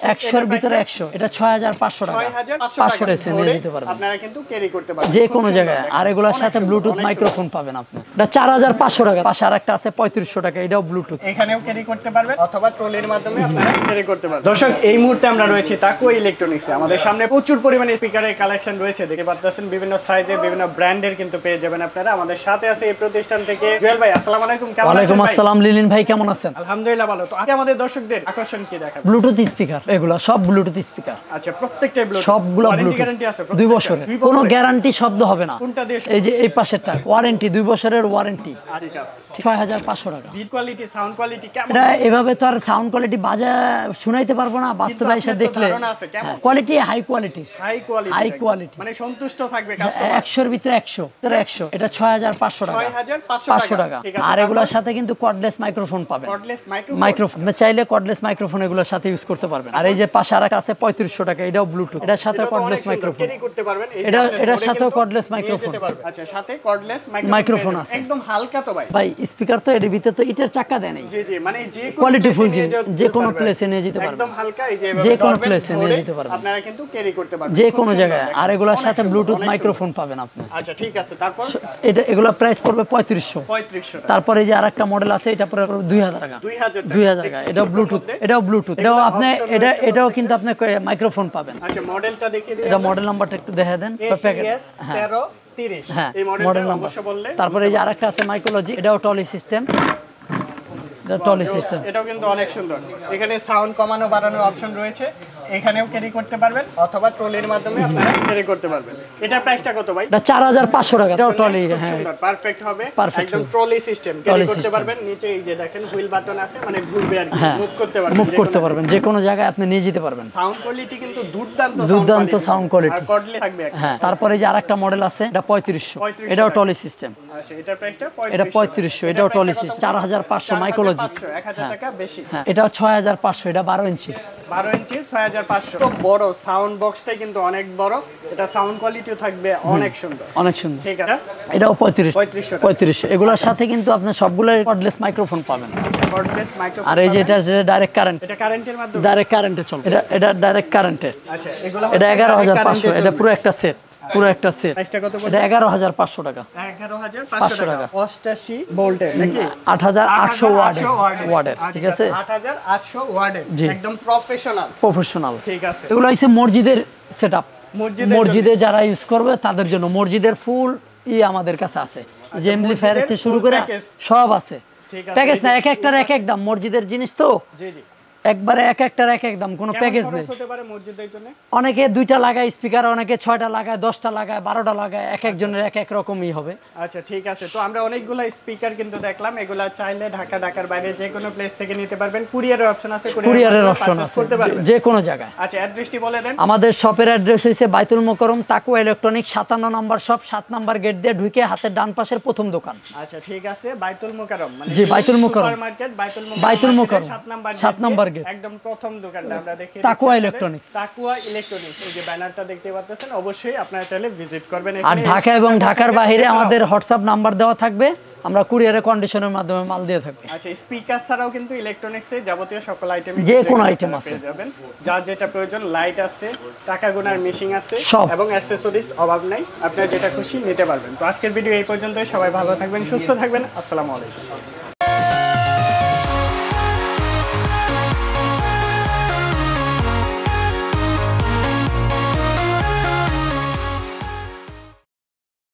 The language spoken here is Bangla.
100 এর ভিতরে 100 এটা 6500 টাকা 500 এসে নিয়ে যেতে পারবেন আপনারা কিন্তু ক্যারি করতে পারবেন যে কোনো জায়গায় আর এগুলোর সাথে ব্লুটুথ মাইক্রোফোন পাবেন আপনি এটা 4500 টাকা পাশে আরেকটা আছে 3500 টাকা এটাও ব্লুটুথ এখানেও ক্যারি করতে পারবেন অথবা ট্রলির মাধ্যমে আপনারা ক্যারি করতে পারবেন দর্শক এই মুহূর্তে আমরা রয়েছে তাকওয়া ইলেকট্রনিক্সে আমাদের সামনে প্রচুর পরিমাণে স্পিকারের কালেকশন রয়েছে দেখতে পাচ্ছেন বিভিন্ন সাইজে বিভিন্ন ব্র্যান্ডের কিন্তু পেয়ে যাবেন আপনারা আমাদের সাথে আছে এই প্রতিষ্ঠান থেকে জুয়েল ভাই আসসালামু আলাইকুম কেমন আছেন ওয়ালাইকুম আসসালাম লিলিন ভাই কেমন আছেন আলহামদুলিল্লাহ ভালো তো আজকে আমাদের দর্শকদের আকর্ষণ কি দেখাবেন ব্লুটুথ স্পিকার এগুলো সব ব্লুটুথ স্পিকার আচ্ছা প্রত্যেকটাই ব্লুটুথ সবগুলো ওয়ারেন্টি গ্যারান্টি আছে 2 বছরের কোনো গ্যারান্টি শব্দ হবে না কোনটা দেশ এই যে এই পাশেরটা ওয়ারেন্টি 2 বছরের ওয়ারেন্টি ঠিক আছে 6500 টাকা বিট কোয়ালিটি সাউন্ড কোয়ালিটি কেমন এটা এভাবে তো আর সাউন্ড কোয়ালিটি বাজা শুনাইতে পারবো না বাস্তবে এসে দেখলে quality high quality high quality মানে সন্তুষ্ট থাকবে কাস্টমার 100 এর ভিতরে 100 এটা 6500 টাকা 500 টাকা আর এগুলোর সাথে কিন্তু কর্ডলেস মাইক্রোফোন পাবেন মাইক্রোফোন চাইলে কর্ডলেস মাইক্রোফোন এগুলোর সাথে ইউজ করতে পারবেন আর এই যে পাশে আরেকটা আছে 3500 টাকা এটাও ব্লুটুথ এটার সাথে কর্ডলেস মাইক্রোফোন ক্যারি করতে পারবেন এটার সাথেও কর্ডলেস মাইক্রোফোন আচ্ছা সাথে কর্ডলেস মাইক্রোফোন আছে একদম হালকা তো ভাই স্পিকার তো এর ভিতরে তো ইটার চাকা দেয় নাই জি জি মানে যে কোয়ালিটিফুল যে কোনো প্লেসে নিয়ে যেতে পারবেন একদম হালকা এই যে কোনো প্লেসে নিয়ে যেতে পারবেন আপনারা কিন্তু ক্যারি করতে পারবেন যে কোনো জায়গায় আর এগুলোর সাথে ব্লুটুথ মাইক্রোফোন পাবেন আপনি আচ্ছা ঠিক আছে তারপর এগুলো প্রাইস পড়বে 3500 তারপরে এই যে আরেকটা মডেল আছে এটা পড়বে 2000 টাকা 2000 টাকা এটাও ব্লুটুথ এটাও আপনি এটাও কিন্তু আপনি মাইক্রোফোন পাবেন আচ্ছা মডেলটা দেখিয়ে দিন এটা মডেল নাম্বারটা একটু দেখায় দেন AES 1330 হ্যাঁ এই মডেলটা অবশ্য বললে তারপরে এই যে আরেকটা আছে মাইক্রোলজি এটাও টলি সিস্টেম এটাও কিন্তু অনেক সুন্দর এখানে সাউন্ড কমানো বাড়ানো অপশন রয়েছে এখানেও ক্যারি করতে পারবেন অথবা ট্রলির মাধ্যমে আপনারা ক্যারি করতে পারবেন এটা প্রাইসটা কত ভাই এটা 4500 টাকা এটাও টলি হ্যাঁ সুন্দর পারফেক্ট হবে একদম ট্রলি সিস্টেম ক্যারি করতে পারবেন নিচে এই যে দেখেন হুইল বাটন আছে মানে ঘুরবে আর কি মুভ করতে পারবেন যে কোনো জায়গায় আপনি নিয়ে যেতে পারবেন সাউন্ড কোয়ালিটি কিন্তু দুর্দান্ত সাউন্ড কোয়ালিটি আর কর্ডলে থাকবে হ্যাঁ তারপরে যে আরেকটা মডেল আছে এটা 3500 এটাও টলি সিস্টেম আচ্ছা এটার প্রাইসটা 3500 এটা 3500 এটাও টলি সিস্টেম 4500 মাইক্রোলজি 1000 টাকা বেশি হ্যাঁ এটাও 6500 এটা 12 ইঞ্চি 6500 তো বড় সাউন্ড বক্সটাই কিন্তু অনেক বড় এটা সাউন্ড কোয়ালিটিও থাকবে অনেক সুন্দর ঠিক আছে এটাও 3500 এগুলোর সাথে কিন্তু আপনি সবগুলো কর্ডলেস মাইক্রোফোন পাবেন কর্ডলেস মাইক্রোফোন আর এই যে এটা ডাইরেক্ট কারেন্ট এটা কারেন্টের মাধ্যমে ডাইরেক্ট কারেন্টে চলে এটা ডাইরেক্ট কারেন্টে আচ্ছা এগুলো এটা 11500 এটা পুরো একটা সেট প্রাইসটা কত এটা 11500 টাকা 11500 টাকা 88 ভোল্টের নাকি 8800 ওয়াটের ঠিক আছে 8800 ওয়াটের একদম প্রফেশনাল ঠিক আছে এগুলো হইছে মসজিদের সেটআপ মসজিদে যারা ইউজ করবে তাদের জন্য মসজিদের ফুল আমাদের কাছে আছে যে এমপ্লিফায়ার থেকে শুরু করে সব আছে প্যাকেজ না এক একটার এক এক দাম মসজিদের জিনিস তো জি জি একবারে এক একটার এক এক দাম কোনো প্যাকেজ নেই হতে পারে মসজিদের জন্য অনেকে 2টা লাগায় স্পিকার অনেকে 6টা লাগায় 10টা লাগায় 12টা লাগায় এক একজনের এক এক রকমই হবে আচ্ছা ঠিক আছে তো আমরা অনেকগুলো স্পিকার কিন্তু দেখলাম এগুলা চাইলে ঢাকার বাইরে যে কোনো প্লেস থেকে নিতে পারবেন কুরিয়ারের অপশন আছে কুরিয়ারের অপশন আছে যে কোনো জায়গায় আচ্ছা অ্যাড্রেসটি বলে দেন আমাদের শপের অ্যাড্রেস হইছে বাইতুল মুকাররম তাকওয়া ইলেকট্রনিক 57 নম্বর শপ 7 নম্বর গেট দিয়ে ঢুকে হাতের ডান পাশের প্রথম দোকান আচ্ছা ঠিক আছে বাইতুল মুকাররম মানে জি বাইতুল মুকাররম সুপারমার্কেট বাইতুল মুকাররম 7 নম্বর গেট একদম প্রথম দোকানটা আমরা দেখি তাকওয়া ইলেকট্রনিক্স এই যে ব্যানারটা দেখতে পাচ্ছেন অবশ্যই আপনারা চাইলে ভিজিট করবেন আর ঢাকা এবং ঢাকার বাইরে আমাদের হোয়াটসঅ্যাপ নাম্বার দেওয়া থাকবে আমরা কুরিয়ারে কন্ডিশনের মাধ্যমে মাল দিয়ে থাকব আচ্ছা স্পিকার ছাড়াও কিন্তু ইলেকট্রনিক্সে যাবতীয় সকল আইটেম যে কোনো আইটেম আছে যাবেন যার যেটা প্রয়োজন লাইট আছে টাকা গোনার মেশিং আছে এবং অ্যাকসেসরিজ অভাব নাই আপনারা যেটা খুশি নিতে পারবেন তো আজকের ভিডিও এই পর্যন্তই সবাই ভালো থাকবেন সুস্থ থাকবেন আসসালামু আলাইকুম